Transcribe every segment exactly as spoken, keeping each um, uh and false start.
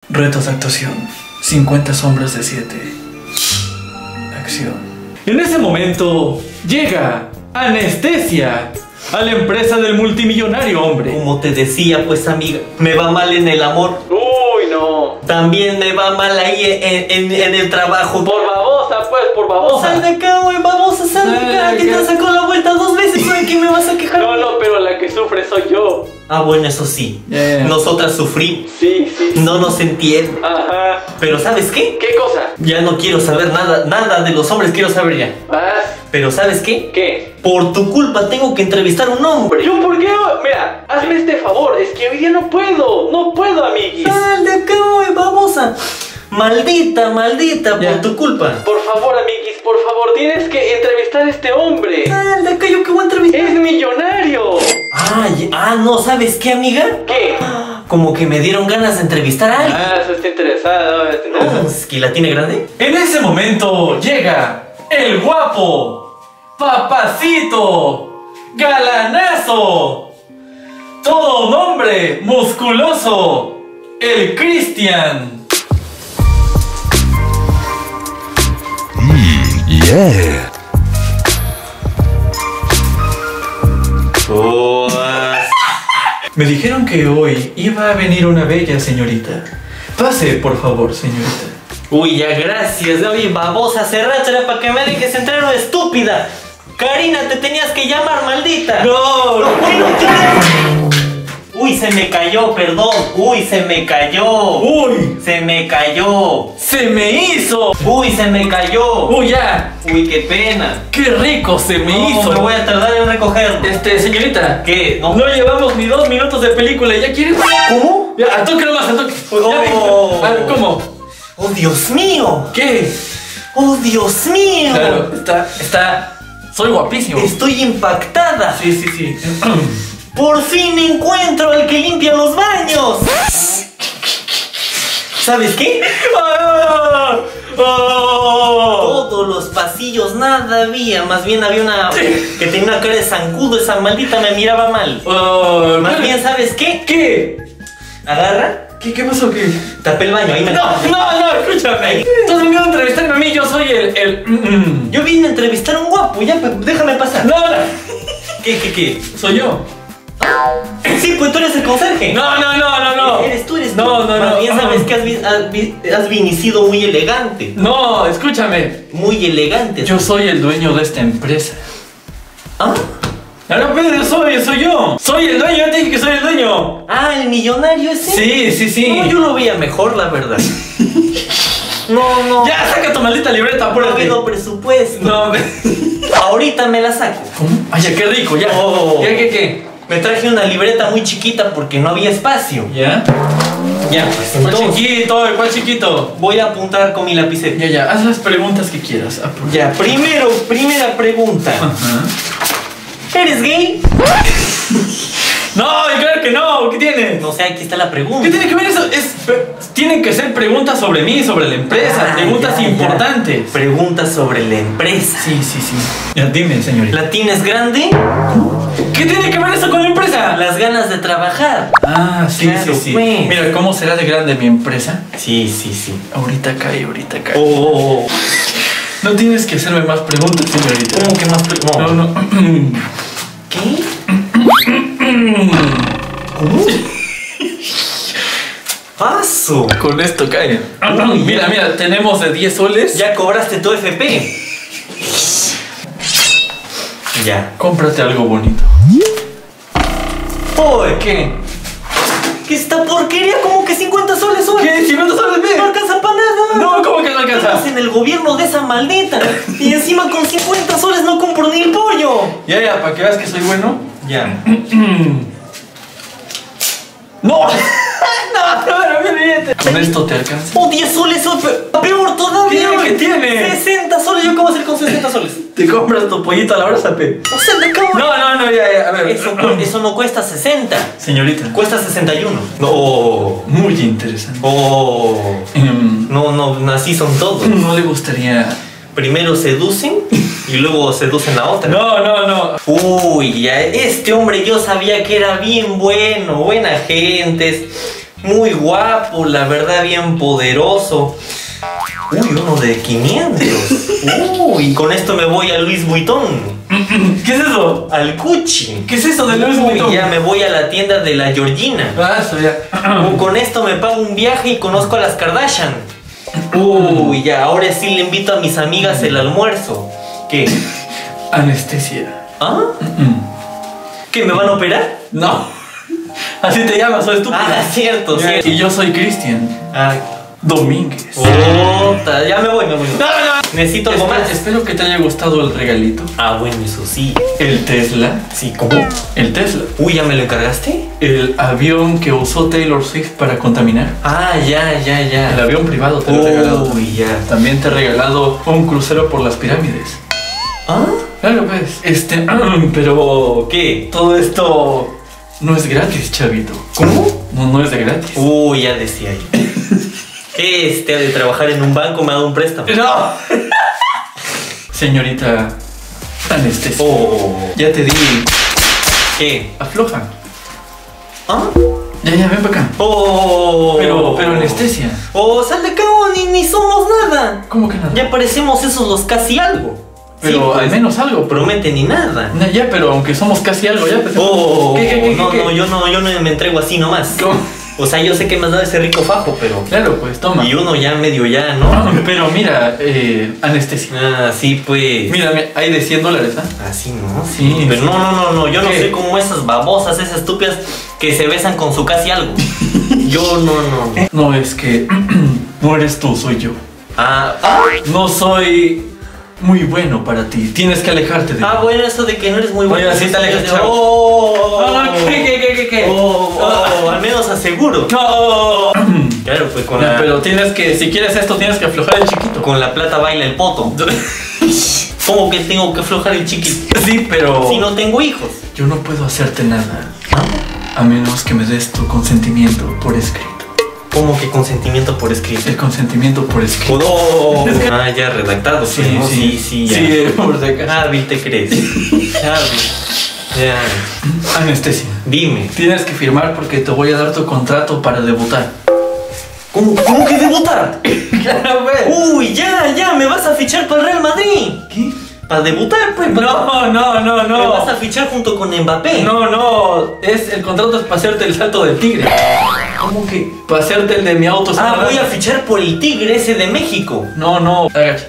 Retos de actuación. cincuenta sombras de siete. Acción. En ese momento llega Anestesia a la empresa del multimillonario hombre. Como te decía, pues amiga, me va mal en el amor. Uy, no. También me va mal ahí en, en, en el trabajo. Por babosa, pues, por babosa. Sal de acá, güey, vamos a sal de acá. Que te sacó la vuelta dos veces, ¿de qué me vas a quejar? No, no, pero la que sufre soy yo. Ah, bueno, eso sí. Yeah. Nosotras sufrimos. Sí, sí. No nos entienden. Ajá. Pero ¿sabes qué? ¿Qué cosa? Ya no quiero saber nada, nada de los hombres, quiero saber ya. Ah, Pero ¿sabes qué? ¿qué? Por tu culpa tengo que entrevistar a un hombre. ¿Yo por qué? Mira, hazme este favor. Es que hoy día no puedo. No puedo, amiguis. Sal de acá, güey, babosa. Maldita, maldita, Ya. por tu culpa. Por favor, amiguis, por favor, tienes que entrevistar a este hombre. Sal de acá, yo que voy a entrevistar. Es millonario. Ay, ah, no, ¿sabes qué, amiga? ¿Qué? Como que me dieron ganas de entrevistar a alguien. Ah, eso está interesado. Está interesado. ¿Es que la tiene grande? En ese momento llega el guapo, papacito, galanazo, todo un hombre musculoso, el Cristian. Yeah. Oh, ah. Me dijeron que hoy iba a venir una bella señorita. Pase, por favor, señorita. Uy, ya, gracias. Oye, babosa, cerrátela para que me dejes entrar, o estúpida. Karina, te tenías que llamar, maldita. No, ¿Por qué no te- Uy, se me cayó, perdón. Uy, se me cayó. Uy, Se me cayó. se me hizo. Uy, se me cayó. Uy, ya. Uy, qué pena. Qué rico se me No, hizo. me voy a tardar en recogerlo. Este, señorita. ¿Qué? No. No llevamos ni dos minutos de película y ya quieres. ¿Cómo? Ya, al toque nomás, al toque. Oh. Ya, venga. A ver, ¿cómo? ¡Oh, Dios mío! ¿Qué? ¡Oh, Dios mío! Claro, está, está. Soy guapísimo. Estoy impactada. Sí, sí, sí. Por fin encuentro al que limpia los baños. ¿Sabes qué? Ah, ah. Todos los pasillos nada había. Más bien había una que tenía una cara de zancudo. Esa maldita me miraba mal. Ah, Más bien, ¿sabes qué? ¿Qué? Agarra, ¿Qué, qué pasó? ¿Qué? tapé el baño. Ahí me... No, no, no, escúchame. Tú has venido a entrevistarme a mí, yo soy el. el mm, mm. Yo vine a entrevistar a un guapo. Ya, pues, déjame pasar. No, no. ¿Qué, qué, qué? Soy yo. Sí, pues tú eres el conserje. No, no, no, no, no. Eres tú, eres tú. No, no, Más no. bien sabes que has, vi- has, vi- has vinicido muy elegante. No, escúchame. Muy elegante. Yo soy el dueño de esta empresa. ¿Ah? No, no, Pedro, soy, soy yo. Soy el dueño, yo te dije que soy el dueño. Ah, el millonario ese. Sí, sí, sí. No, yo lo veía mejor, la verdad. No, no. Ya, saca tu maldita libreta, No apúrate. pido presupuesto. No, me- Ahorita me la saco. ¿Cómo? Ay, ya, qué rico, ya. Oh. ¿Qué, qué, qué? Me traje una libreta muy chiquita porque no había espacio. ¿Ya? Ya, pues ¿Cuál entonces chiquito? ¿Cuál chiquito? voy a apuntar con mi lapicero. Ya, ya, haz las preguntas que quieras. Apro- Ya, primero, primera pregunta. Ajá. ¿Eres gay? No, claro que no. ¿Qué tiene? No sé, aquí está la pregunta. ¿Qué tiene que ver eso? Es, tienen que ser preguntas sobre mí, sobre la empresa. Ah, preguntas ya, ya. importantes. Preguntas sobre la empresa. Sí, sí, sí. Ya, dime, señorita. ¿La tienes grande? ¿Qué tiene que ver eso con la empresa? Las ganas de trabajar. Ah, sí, Claro, sí, sí. pues. Mira, ¿cómo será de grande mi empresa? Sí, sí, sí. Ahorita cae, ahorita cae. Oh, oh, oh. No tienes que hacerme más preguntas, señorita. ¿Cómo que más? pre- No, No. no. ¿Qué? ¿Cómo? Paso. Con esto cae. Uy, Mira, mira, tenemos de diez soles. Ya cobraste tu F P. Ya. Cómprate algo bonito. Oye, ¿Qué? ¿qué esta porquería? ¿Cómo que cincuenta soles hoy? ¿Qué? ¿cincuenta soles? No Ve. alcanza para nada. No, ¿cómo que no alcanza? Estamos en el gobierno de esa maldita. Y encima con cincuenta soles no compro ni el pollo. Ya, ya, para que veas que soy bueno. Ya. ¡No! ¡No, no, no, billete! ¿Con esto te alcanza? Oh, diez soles hoy. pe- Peor todavía. ¿Qué? hoy. ¿Qué tiene? sesenta soles. ¿Yo cómo hacer con sesenta soles? Te compras tu pollito a la brasa, pe. O sea, me acabo. No, no, no, ya, ya, a ver. Eso, cu- eso no cuesta sesenta. Señorita. Cuesta sesenta y uno. No. Muy interesante. Oh. Em, No, no, así son todos. ¿No le gustaría...? Primero seducen y luego seducen a otra. No, no, no. Uy, ya este hombre yo sabía que era bien bueno, buena gente. Muy guapo, la verdad, bien poderoso. Uy, uno de quinientos. Uy, con esto me voy a Louis Vuitton. ¿Qué es eso? Al Gucci. ¿Qué es eso de Louis Vuitton? Uy, ya me voy a la tienda de la Georgina. Ah, eso ya. O con esto me pago un viaje y conozco a las Kardashian. Uy, ya, ahora sí le invito a mis amigas el almuerzo. ¿Qué? Anestesia. ¿Ah? ¿Qué, me van a operar? No. Así te llamas, soy estúpido. Ah, cierto, cierto. Y yo soy Cristian Ah. Domínguez. Puta, ya me voy, me voy. No, no. Necesito algo Espero, más. espero que te haya gustado el regalito. Ah, bueno, eso sí. El Tesla. Sí, ¿cómo? El Tesla. Uy, ¿ya me lo encargaste? El avión que usó Taylor Swift para contaminar. Ah, ya, ya, ya. El avión privado te lo he regalado. Uy, ya. También te he regalado un crucero por las pirámides. ¿Ah? Claro, pues. Este, pero ¿Qué? todo esto no es gratis, chavito. ¿Cómo? No, no es de gratis. Uy, ya decía yo. ¿Qué este de trabajar en un banco me ha dado un préstamo? No. Señorita Anestesia. Oh. Ya te di. ¿Qué? Afloja. ¿Ah? Ya, ya, ven para acá. Oh. Pero, pero anestesia. Oh, sal de acá, ni, ni somos nada. ¿Cómo que nada? Ya parecemos esos los casi algo. Pero Sí, pues, al menos algo. promete ni nada. No, ya, pero aunque somos casi algo, ya. Pues, Oh, ¿Qué, qué, qué, no, qué, no, qué? yo no, yo no me entrego así nomás. ¿Cómo? O sea, yo sé que me has dado ese rico fajo, pero. Claro, pues toma. Y uno ya medio ya, ¿no? Pero mira, eh, anestesia. Ah, sí, pues. Mira, mira, hay de cien dólares, ¿ah? Así, ¿no? Sí. Pero no, no, no, no. Yo no ¿Qué? soy como esas babosas, esas estúpidas que se besan con su casi algo. Yo no, no. no. No, es que no eres tú, soy yo. Ah, ah, No soy muy bueno para ti. Tienes que alejarte de ah, mí. bueno, eso de que no eres muy bueno. Oye, así te alejas, chavo. Oh, Ah, ¿qué, qué, qué, qué, qué? Oh, oh, al menos aseguro. No. Claro, pues con Ya, la, pero tienes que, si quieres esto, tienes que aflojar el chiquito. con la plata baila el poto. ¿Cómo que tengo que aflojar el chiquito? Sí, pero Si no tengo hijos. yo no puedo hacerte nada. A menos que me des tu consentimiento por escrito. ¿Cómo que consentimiento por escrito? El consentimiento por escrito. Oh, ah, ya redactado. Sí, pues, ¿no? sí, sí, ya. Sí, por si acaso. Hábil te crees. Hábil. Ya. Anestesia. Dime. Tienes que firmar porque te voy a dar tu contrato para debutar. ¿Cómo, cómo que debutar? Claro, pues. Uy, ya, ya, me vas a fichar para el Real Madrid. ¿Qué? Para debutar, pues. para- No, no, no, Me vas a no. fichar junto con Mbappé. No, no. Es el contrato es para hacerte el salto del tigre. ¿Cómo que? Para hacerte el de mi auto. Ah, voy a fichar por el Tigre ese de México. No, no. Agáchate.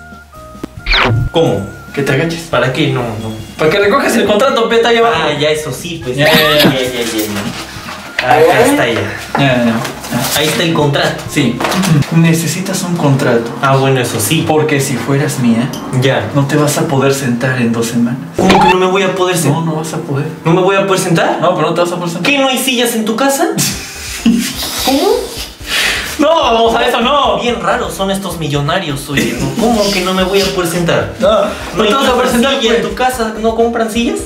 ¿Cómo? Que te agaches. ¿Para qué? No, no. Para que recojas el contrato, peta ahí abajo. Ah, ya, eso sí, pues. Ya, ya, ya. ya, ya, ya. Acá está ya. Ya, ya, ya. Ahí está el contrato. Sí. Necesitas un contrato. Ah, bueno, eso sí. Porque si fueras mía, Ya. no te vas a poder sentar en dos semanas. ¿Cómo que no me voy a poder No, sentar? no vas a poder. ¿No me voy a poder sentar? No, pero no te vas a poder sentar. ¿Qué, no hay sillas en tu casa? ¿Cómo? No, vamos a eso, no. Bien raros son estos millonarios, oye. ¿no? ¿Cómo que no me voy a poder sentar? No, no ¿No te vas a poder sentar, silla en pues. tu casa? ¿No compran sillas?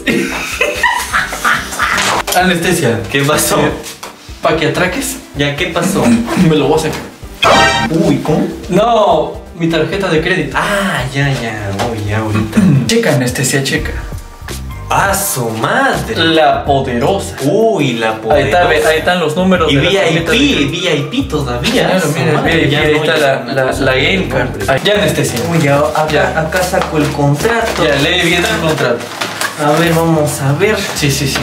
Anestesia. ¿Qué pasó? Para que atraques, ¿Ya qué pasó? me lo voy a sacar. Uy, ¿cómo? No, mi tarjeta de crédito. Ah, ya, ya. Uy, ya ahorita. Checa, anestesia, checa. ¡Ah, su madre! La poderosa. Uy, la Ahí, está, ve, poderosa. ahí están los números Y de la tarjeta de V I P, crédito. V I P todavía. Claro, su mira, madre, V I P, ya ahí no, está ya la, es una la, cosa la de game card. nombre. Ahí, ya anestesia. Uy, ya, acá, Ya. acá saco el contrato. Ya, lee bien el contrato. A ver, vamos a ver. Sí, sí, sí.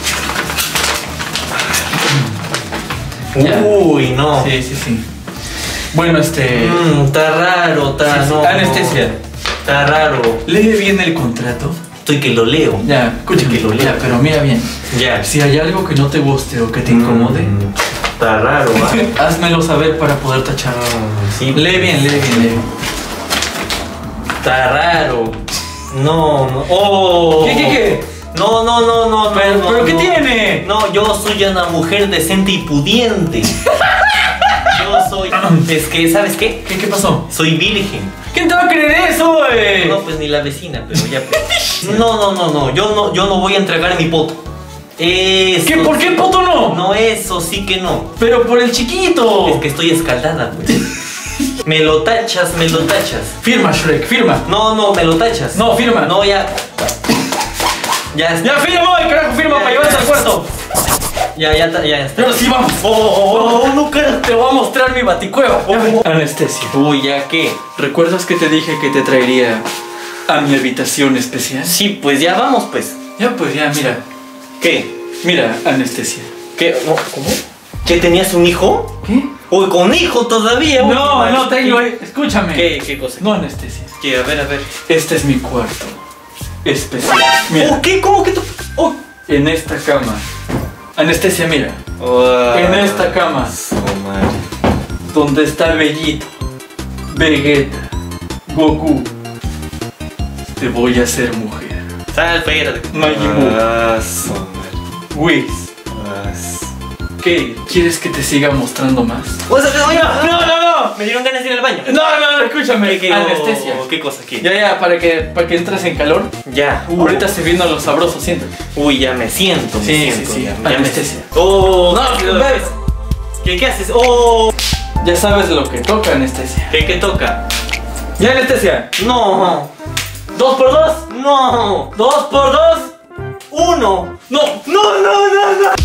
Ya. Uy, no. Sí, sí, sí. Bueno, este... Mm, está raro, está Sí, sí. no, Anestesia. no. Está raro. Lee bien el contrato. Estoy que lo leo. Ya, escucha que lo lea, pero mira bien. Ya. Si hay algo que no te guste o que te incomode, Mm, está raro, ¿ah? házmelo saber para poder tachar. Mm, sí. Lee bien, lee bien, lee bien. Está raro. No, no. Oh. ¿Qué, qué, qué? No, no, no, no, no. ¿Pero, no, pero qué no. tiene? No, yo soy una mujer decente y pudiente. Yo soy. Es que, ¿sabes qué? ¿Qué, qué pasó? Soy virgen. ¿Quién te va a creer eso, güey? No, pues ni la vecina, pero ya. Pues. No, no, no, no. Yo no, yo no voy a entregar mi poto. Eso. ¿Qué? ¿Por qué poto no? No, eso sí que no. Pero por el chiquito. Es que estoy escaldada, pues. Me lo tachas, me lo tachas. Firma, Shrek, firma. No, no, me lo tachas. No, firma. No, ya. Ya está. Ya firma, ay, carajo, firma Ya, para llevarse ya. al cuarto. Ya, ya, ya, ya está. Ahora sí, vamos. Oh, oh, oh, no, cara. Te voy a mostrar mi baticueva. Oh. Anestesia. Uy, ¿ya qué? ¿Recuerdas que te dije que te traería a mi habitación especial? Sí, pues ya vamos, pues. Ya, pues ya, mira. ¿Qué? Mira, anestesia. ¿Qué? No, ¿cómo? ¿Que tenías un hijo? ¿Qué? Uy, con hijo todavía. Uy, No, madre. no tengo. Escúchame. ¿Qué? ¿Qué cosa? No anestesia. ¿Qué? A ver, a ver. Este es mi cuarto especial. Mira, Oh, ¿qué? ¿Cómo que tú? Oh. en esta cama. Anestesia, mira. Oh, En esta cama. su madre. Donde está Bellito, Vegeta, Goku. Te voy a hacer mujer. Sal, espérate. Majin Buu. Ah, su madre. Whis. Ah, su- ¿Qué? ¿Quieres que te siga mostrando más? O sea, oye, No, no, no. me dieron ganas de ir al baño. No, no, no, escúchame. ¿Qué, qué, Anestesia. oh, ¿Qué cosa? ¿Qué? Ya, ya, para que, para que entres en calor. Ya. Uh. Ahorita se viendo lo sabroso, siéntate. Uy, ya me siento. Me Sí, siento, sí, sí. Ya, ya me- Anestesia. Oh, No, ¿qué, ves. ¿Qué, ¿Qué haces? Oh, Ya sabes lo que toca, anestesia. ¿qué, qué toca? Ya, anestesia. No, ¿Dos por dos? no, ¿Dos por dos? uno. No. No, no, no, no,